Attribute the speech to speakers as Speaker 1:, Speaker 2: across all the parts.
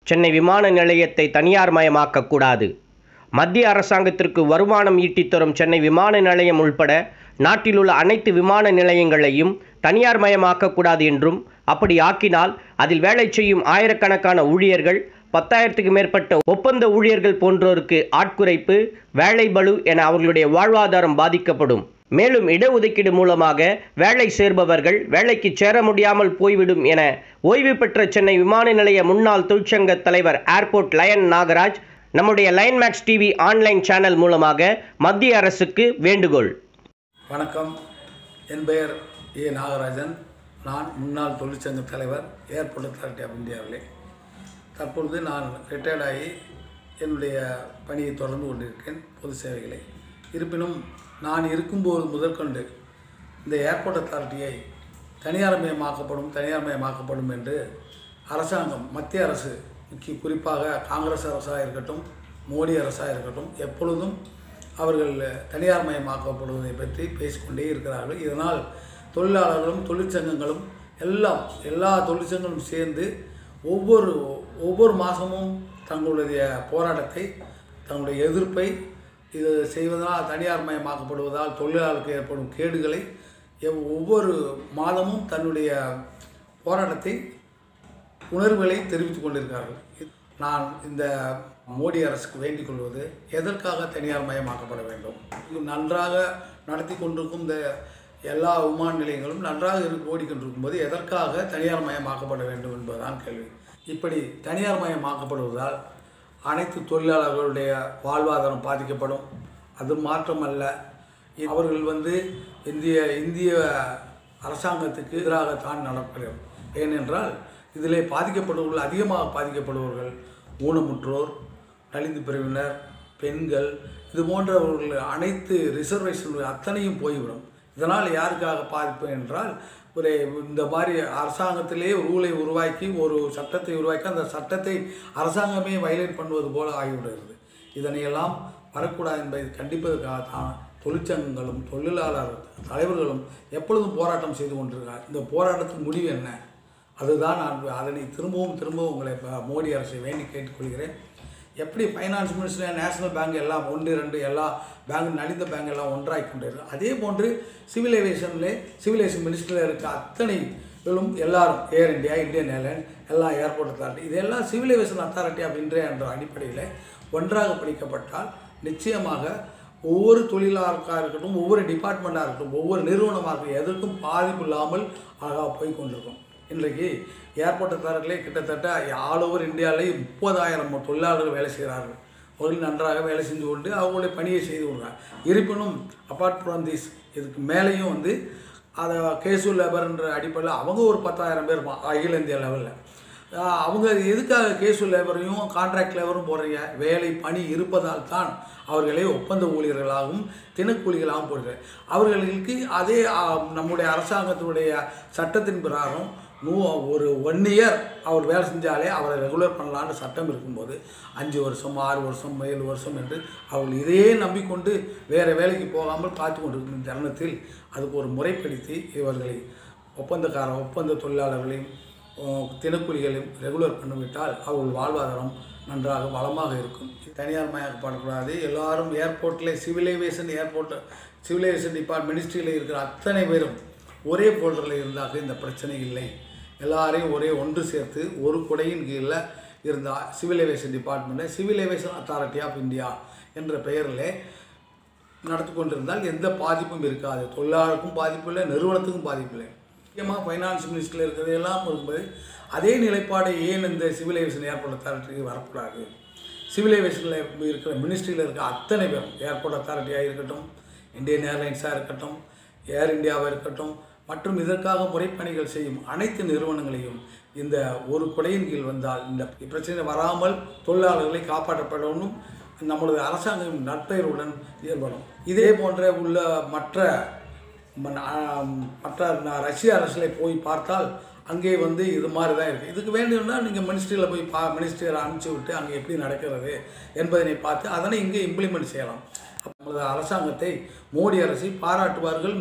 Speaker 1: சென்னை விமான நிலையத்தை தனியார்மயமாக்கக்கூடாது. மத்திய அரசாங்கத்திற்கு வருமானம் ஈட்டித் தரும் சென்னை விமான நிலையம் உள்பட நாட்டிலுள்ள அனைத்து விமான நிலையங்களையும் தனியார்மயமாக்கக்கூடாது என்றும், அப்படி ஆக்கினால் அதில் வேலை செய்யும் ஆயிரக்கணக்கான ஊழியர்கள், 10,000க்கு மேற்பட்ட ஒப்பந்த ஊழியர்கள் போன்றோருக்கு ஆட்குறைப்பு, வேலை பளு என அவர்களுடைய வாழ்வாதாரம் பாதிக்கப்படும். மேலும் இடஒதுக்கீடு மூலமாக வேலை சேர்பவர்கள் வேலைக்கு சேர முடியாமல் போய்விடும் என ஓய்வு பெற்ற சென்னை விமான நிலைய முன்னாள் தொழிற்சங்க தலைவர் ஏர்போர்ட் லயன் நாகராஜ் நம்முடைய Line Max TV online channel மூலமாக மத்திய அரசுக்கு வேண்டுகோள்.
Speaker 2: வணக்கம், என் பெயர் ஏ நாகராஜன். நான் முன்னாள் தொழிற்சங்க தலைவர், ஏர்போர்ட் அத்தாரிட்டி ஆஃப் இந்தியாவிலே. தற்பொழுது நான் ரிட்டையர்ட் ஆகி என்னுடைய பணியை தொடர்ந்து கொண்டிருக்கேன், பொது சேவைகளை. இருப்பினும் நான் இருக்கும்போது முதற்கொண்டு இந்த ஏர்போர்ட் அத்தாரிட்டியை தனியார்மயமாக்கப்படும் என்று அரசாங்கம், மத்திய அரசு, குறிப்பாக காங்கிரஸ் அரசாக இருக்கட்டும், மோடி அரசாக இருக்கட்டும், எப்பொழுதும் அவர்கள் தனியார்மயமாக்கப்படுவதை பற்றி பேசிக்கொண்டே இருக்கிறார்கள். இதனால் தொழிலாளர்களும் தொழிற்சங்கங்களும் எல்லா தொழிற்சங்கங்களும் சேர்ந்து ஒவ்வொரு மாதமும் தங்களுடைய போராட்டத்தை, தங்களுடைய எதிர்ப்பை இது செய்வதனால், தனியார்மயமாக்கப்படுவதால் தொழிலாளருக்கு ஏற்படும் கேடுகளை ஒவ்வொரு மாதமும் தன்னுடைய போராட்டத்தை, உணர்வுகளை தெரிவித்துக் கொண்டிருக்கிறார்கள். நான் இந்த மோடி அரசுக்கு வேண்டிக் கொள்வது, எதற்காக தனியார்மயமாக்கப்பட வேண்டும்? இது நன்றாக நடத்தி கொண்டிருக்கும் இந்த எல்லா விமான நிலையங்களும் நன்றாக ஓடிக்கொண்டிருக்கும் போது எதற்காக தனியார்மயமாக்கப்பட வேண்டும் என்பதுதான் கேள்வி. இப்படி தனியார்மயமாக்கப்படுவதால் அனைத்து தொழிலாளர்களுடைய வாழ்வாதாரம் பாதிக்கப்படும். அது மாற்றமல்ல, அவர்கள் இந்திய அரசாங்கத்துக்கு எதிராகத்தான் நடக்கிறது. ஏனென்றால் இதில் அதிகமாக பாதிக்கப்படுபவர்கள் ஊனமுற்றோர், நலிந்து பிரிவினர், பெண்கள், இது போன்றவர்கள். அனைத்து ரிசர்வேஷன் அத்தனையும் போய்விடும். இதனால் யாருக்காக பாதிப்பு என்றால், இந்த மாதிரி அரசாங்கத்திலே ரூலை உருவாக்கி, ஒரு சட்டத்தை உருவாக்கி, அந்த சட்டத்தை அரசாங்கமே வயலேட் பண்ணுவது போல ஆகிவிடுகிறது. இதனையெல்லாம் வரக்கூடாது என்பதை கண்டிப்பதற்காகத்தான் தொழிற்சங்கங்களும் தொழிலாளர் தலைவர்களும் எப்பொழுதும் போராட்டம் செய்து கொண்டிருக்கிறார். இந்த போராட்டத்தின் முடிவு என்ன? அதுதான் நான் அதனை திரும்பவும் உங்களை மோடி அரசை வேண்டி கேட்டுக்கொள்கிறேன். எப்படி ஃபைனான்ஸ் மினிஸ்டர், நேஷனல் பேங்க் எல்லாம் 1, 2 எல்லா பேங்க், நலிந்த பேங்க் எல்லாம் ஒன்றாகி கொண்டிருக்கு. அதே போன்று சிவில் ஏவியேஷன் மினிஸ்டரில் இருக்க அத்தனைகளும் எல்லாரும், ஏர் இந்தியா, இந்தியன் ஏர்லைன்ஸ், எல்லா ஏர்போர்ட் அத்தாரிட்டி, இதெல்லாம் civil aviation authority of India என்ற அடிப்படையில் ஒன்றாக படிக்கப்பட்டால் நிச்சயமாக ஒவ்வொரு தொழிலாளருக்காக இருக்கட்டும், ஒவ்வொரு டிபார்ட்மெண்ட்டாக இருக்கட்டும், ஒவ்வொரு நிறுவனமாக இருக்கட்டும், எதற்கும் பாதிப்பு இல்லாமல் அழகாக போய் கொண்டிருக்கும். இன்றைக்கு ஏர்போர்ட் அத்தாரிட்டிலே கிட்டத்தட்ட ஆல் ஓவர் இந்தியாவிலே 30,000 தொழிலாளர்கள் வேலை செய்கிறார்கள். அவர்கள் நன்றாக வேலை செஞ்சு கொண்டு அவங்களுடைய பணியை செய்து கொள்கிறாங்க. இருப்பினும் அப்பார்ட் ஃப்ரம் திஸ், இதுக்கு மேலேயும் அதை கேஷுவல் லேபர்ன்ற அடிப்படையில் அவங்க ஒரு 10,000 பேர் அகில இந்திய லெவலில். அவங்க எதுக்காக கேஷுவல் லேபரையும் கான்ட்ராக்ட் லேபரும் போடுறீங்க? வேலை பணி இருப்பதால் தான் அவர்களை ஒப்பந்த ஊழியர்களாகவும் தினக்கூலிகளாகவும் போடுறாங்க. அவர்களுக்கு அதே நம்முடைய அரசாங்கத்தினுடைய சட்டத்தின் பிரகாரம் ஒரு 1 இயர் அவர் வேலை செஞ்சாலே அவரை ரெகுலர் பண்ணலான்னு சட்டம் இருக்கும்போது 5 வருஷம், 6 வருஷம், 7 வருஷம் என்று அவர்கள் இதையே நம்பிக்கொண்டு வேறு வேலைக்கு போகாமல் பார்த்து கொண்டிருக்கும் தருணத்தில் அதுக்கு ஒரு முறைப்படுத்தி இவர்களை ஒப்பந்த தொழிலாளர்களையும் தினக்கூலிகளையும் ரெகுலர் பண்ணிவிட்டால் அவர்கள் வாழ்வாதாரம் நன்றாக வளமாக இருக்கும். தனியார்மயமாக்கப்படக்கூடாது. எல்லாரும் ஏர்போர்ட்டில் சிவில் ஏவியேஷன் மினிஸ்ட்ரியில் இருக்கிற அத்தனை பேரும் ஒரே போல்டரில் இருந்தால் இந்த பிரச்சனை இல்லை. எல்லாரையும் ஒன்று சேர்த்து ஒரு குடையின் கீழில் இருந்தால் சிவில் ஏவியேஷன் டிபார்ட்மெண்ட்டை civil aviation authority of India என்ற பெயரில் நடத்தி கொண்டிருந்தால் எந்த பாதிப்பும் இருக்காது. தொழிலாளருக்கும் பாதிப்பு இல்லை, நிறுவனத்துக்கும் பாதிப்பு இல்லை. முக்கியமாக ஃபைனான்ஸ் மினிஸ்டரில் இருக்கிறதெல்லாம் இருக்கும்போது அதே நிலைப்பாடு ஏன் இந்த சிவில் ஏவியேஷன் ஏர்போர்ட் அத்தாரிட்டிக்கு வரக்கூடாது? சிவில் ஏவியேஷனில் இருக்கிற மினிஸ்ட்ரியில் இருக்க அத்தனை பேரும், ஏர்போர்ட் அத்தாரிட்டியாக இருக்கட்டும், இந்தியன் ஏர்லைன்ஸாக இருக்கட்டும், ஏர் இந்தியாவாக இருக்கட்டும், மற்றும் இதற்காக முறைப்பணிகள் செய்யும் அனைத்து நிறுவனங்களையும் இந்த ஒரு குடையின் கீழ் வந்தால் இந்த பிரச்சனை வராமல் தொழிலாளர்களை காப்பாற்றப்படணும். நம்மளது அரசாங்கம் நற்பெயருடன் ஏற்படும். இதே போன்ற உள்ள மற்ற ரஷ்ய அரசில் போய் பார்த்தால் அங்கே இது மாதிரி தான் இருக்குது. இதுக்கு வேண்டும்னா நீங்கள் மினிஸ்ட்ரியில் போய் மினிஸ்ட்ரியில் அனுப்பிச்சி விட்டு அங்கே எப்படி நடக்கிறது என்பதனை பார்த்து அதனை இங்கே இம்ப்ளிமெண்ட் செய்யலாம். நமது அரசாங்கத்தை மோடி அரசை பாராட்டுவார்கள்,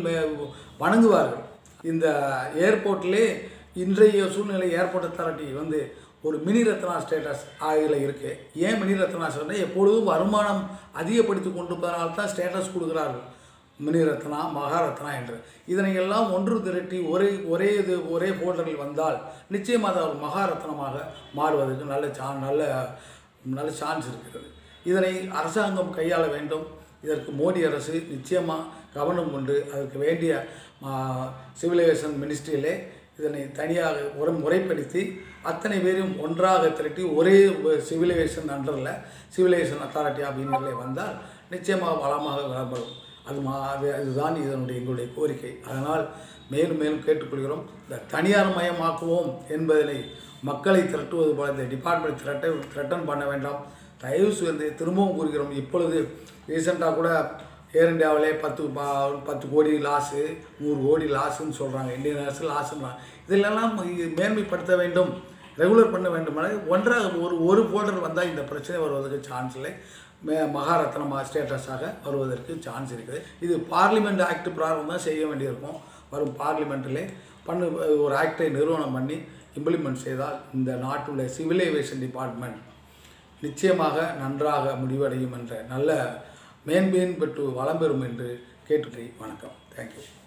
Speaker 2: வணங்குவார்கள். இந்த ஏர்போர்ட்டிலே இன்றைய சூழ்நிலை ஏர்போர்ட் அத்தாரிட்டி ஒரு மினி ரத்னா ஸ்டேட்டஸ் ஆகியில் இருக்குது. ஏன் மினி ரத்னா சொன்னால் எப்பொழுதும் வருமானம் அதிகப்படுத்தி கொண்டு போனால் தான் ஸ்டேட்டஸ் கொடுக்குறார்கள் மினி ரத்னா மகாரத்னா என்று. இதனை எல்லாம் ஒன்று திரட்டி ஒரே போல்டரில் வந்தால் நிச்சயமாக அது ஒரு மகாரத்னமாக மாறுவதற்கு நல்ல சான்ஸ் இருக்கிறது. இதனை அரசாங்கம் கையாள வேண்டும். இதற்கு மோடி அரசு நிச்சயமாக கவனம் கொண்டு அதற்கு வேண்டிய சிவிலைசேஷன் மினிஸ்ட்ரியிலே இதனை தனியாக முறைப்படுத்தி அத்தனை பேரும் ஒன்றாக திரட்டி ஒரே சிவிலைசேஷன் அண்டரில் சிவிலைசேஷன் அத்தாரிட்டி அப்படின்னு வந்தால் நிச்சயமாக வளமாக விளம்பரம். அதுதான் எங்களுடைய கோரிக்கை. அதனால் மேலும் கேட்டுக்கொள்கிறோம். இந்த தனியார் மயமாக்குவோம் என்பதனை மக்களை திரட்டுவது போல இந்த டிபார்ட்மெண்ட் த்ரெட்டன் பண்ண வேண்டாம். தயவு செய்து திரும்பவும் கூறுகிறோம். இப்பொழுது ரீசெண்டாக கூட ஏர் இந்தியாவிலே 10 கோடி லாஸு 100 கோடி லாஸுன்னு சொல்கிறாங்க. இந்தியன் அரசு லாஸுன்றாங்க. இதிலெல்லாம் மேன்மைப்படுத்த வேண்டும், ரெகுலர் பண்ண வேண்டுமானால் ஒன்றாக ஒரு போல்டர் வந்தால் இந்த பிரச்சனை வருவதற்கு சான்ஸ் இல்லை. மகாரத்னா ஸ்டேட்டஸாக வருவதற்கு சான்ஸ் இருக்குது. இது பார்லிமெண்ட் ஆக்ட் பிரகாரம் தான் செய்ய வேண்டியிருக்கும். வரும் பார்லிமெண்ட்டிலே ஒரு ஆக்டை நிறுவனம் பண்ணி இம்ப்ளிமெண்ட் செய்தால் இந்த நாட்டுடைய சிவிலைசேஷன் டிபார்ட்மெண்ட் நிச்சயமாக நன்றாக முடிவடையும் என்ற நல்ல மேன்மேன் பெற்று வளம் பெறும் என்று கேட்டுக்கொண்டு வணக்கம். தேங்க்யூ.